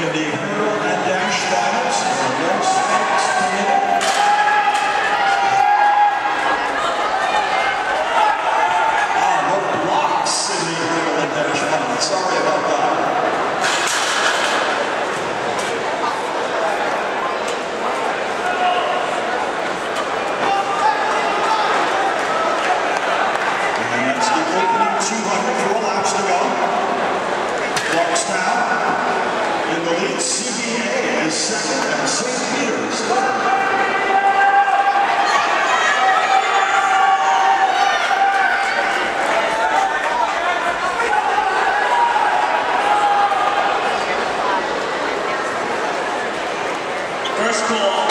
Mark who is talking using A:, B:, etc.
A: In the hurdle and dash finals, no spikes permitted. No blocks in the hurdle and dash finals. Sorry about that. And that's the opening 200, 4 laps to go. Clarkstown in the lead. CBA is second and St. Peter's third.
B: First call.